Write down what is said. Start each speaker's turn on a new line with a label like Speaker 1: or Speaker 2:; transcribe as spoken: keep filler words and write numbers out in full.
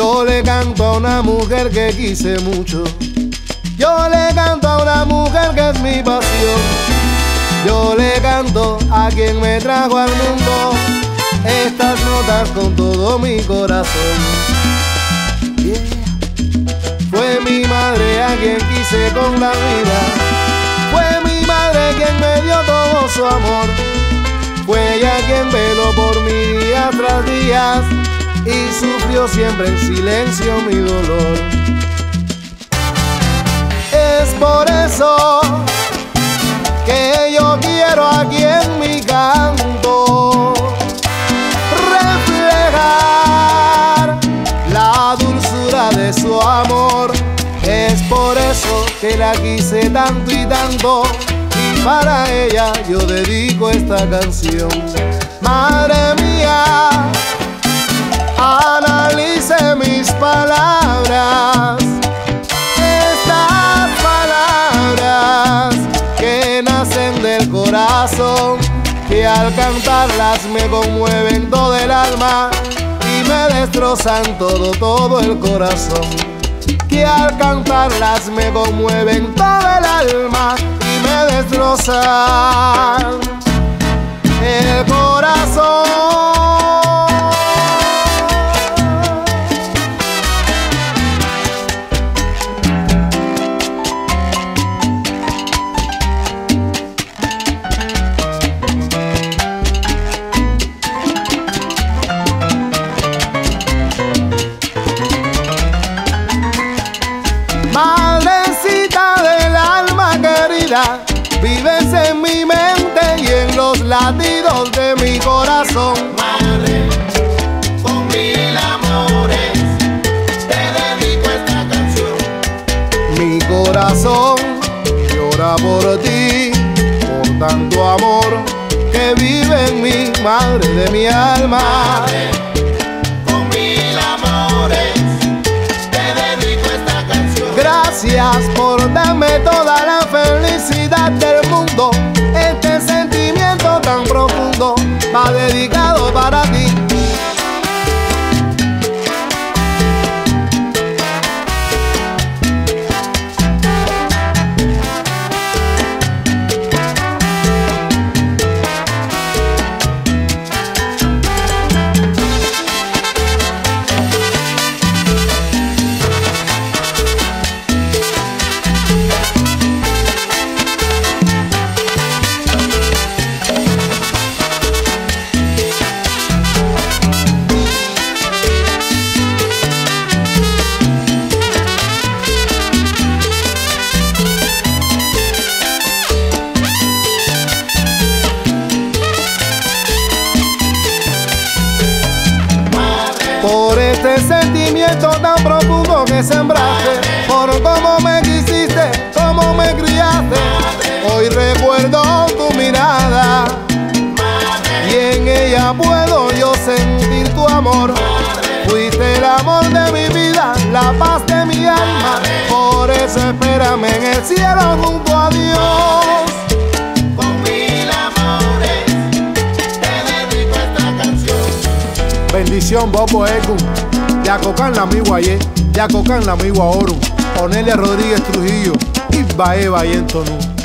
Speaker 1: Yo le canto a una mujer que quise mucho. Yo le canto a una mujer que es mi pasión. Yo le canto a quien me trajo al mundo estas notas con todo mi corazón. Yeah. Fue mi madre a quien quise con la vida. Fue mi madre quien me dio todo su amor. Fue ella quien veló por mí día tras día y sufrió siempre en silencio mi dolor. Es por eso que yo quiero aquí en mi canto reflejar la dulzura de su amor. Es por eso que la quise tanto y tanto, y para ella yo dedico esta canción. Madre mía, analice mis palabras, estas palabras que nacen del corazón, que al cantarlas me conmueven todo el alma y me destrozan todo, todo el corazón. Que al cantarlas me conmueven todo el alma y me destrozan el corazón. Madrecita del alma querida, vives en mi mente y en los latidos de mi corazón.
Speaker 2: Madre, con mil amores te dedico esta canción.
Speaker 1: Mi corazón llora por ti, por tanto amor que vive en mí, madre de mi alma.
Speaker 2: Madre, con mil amores te dedico esta canción.
Speaker 1: Gracias por darme toda la felicidad del mundo. Este sentimiento tan profundo va dedicado para ti. Por este sentimiento tan profundo que sembraste, por cómo me quisiste, cómo me criaste, hoy recuerdo tu mirada y en ella puedo yo sentir tu amor. Fuiste el amor de mi vida, la paz de mi alma, por eso espérame en el cielo junto a Dios. Bendición Bobo Egun, Yacocan la mi guayé, Yacocan la mi guaoru, Onelia Rodríguez Trujillo, y Bae Bayentonú.